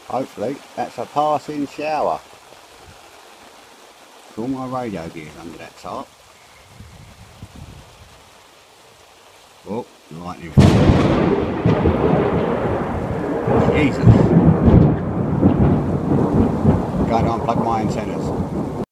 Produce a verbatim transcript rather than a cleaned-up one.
Hopefully that's a passing shower. All my radio gear's under that tarp. Oh, lightning. Jesus. Going to unplug my antennas.